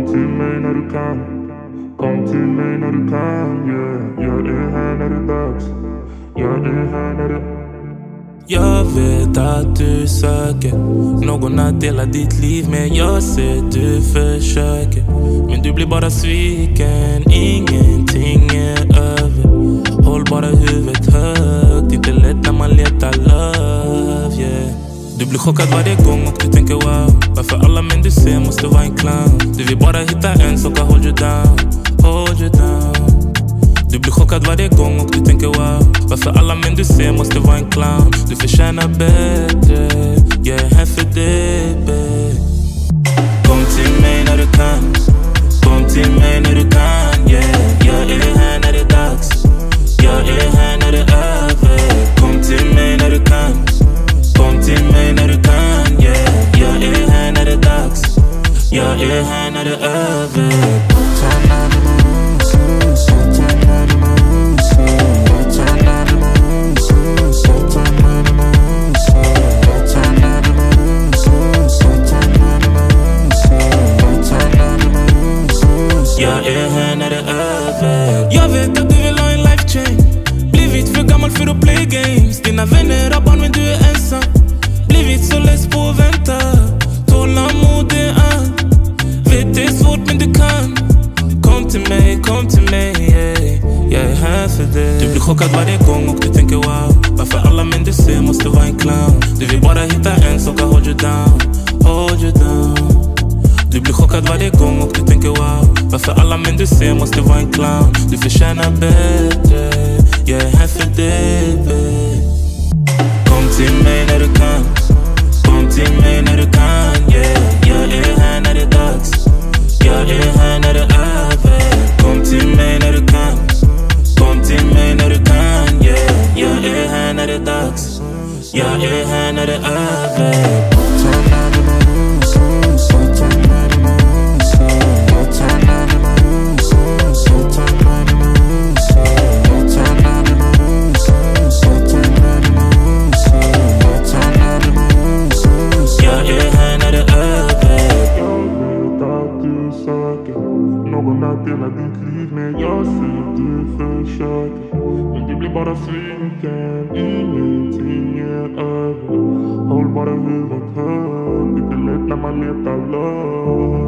till mig när du kan. Kom till mig när du kan, yeah. Jag är här när det är dags. Jag är här när det... Jag vet att du söker någon att dela ditt liv med. Jag ser du försöker, men du blir bara sviken. Ingenting är över. Håll bara huvudet högt. Inte lätt när man letar love, yeah. Du blir chockad varje gång och du tänker wow. Varför alla män du ser måste vara en clown. Du vill bara hitta en som kan hold you down. Hold you down. Du blir chockad varje gång och du tänker wow. Varför alla män du ser måste vara en clown. Du förtjänar bättre. Jag är här för dig, babe. Kom till mig när du kan. Kom till mig när du kan, yeah. Jag är här när det är dags. Jag är här när det är över. Kom till mig när du kan. Kom till mig när du kan, yeah. Jag är här när det är dags. Jag är här när det är över. Jag är här när det är över. Jag vet att du vill ha en life change. Blivit för gammal för att play games. Dina vänner har barn men du är ensam. Blivit så less på att vänta. Tålamod är allt. Vet det är svårt men du kan. Kom till mig, yeah. Jag är här för dig. Du blir chockad varje gång och du tänker wow. Varför alla män du ser måste vara en clown. Du vill bara hitta en som kan hold you down. Hold you down. Du blir chockad varje gång och du tänker wow. Varför alla män du ser måste vara en clown. Du förtjänar bättre. Jag är här för dig, babe. Kom till mig när du kan. Kom till mig när du kan, yeah. Jag är här när det är dags. Jag är här när det är över. Kom till mig när du kan. Kom till mig när du kan, yeah. Jag är här när det är dags. Jag är här när det är över. Någon att dela ditt liv med. Jag ser du försöker, men du blir bara sviken. Ingenting är över. Håll bara huvudet högt. Inte lätt när man letar love.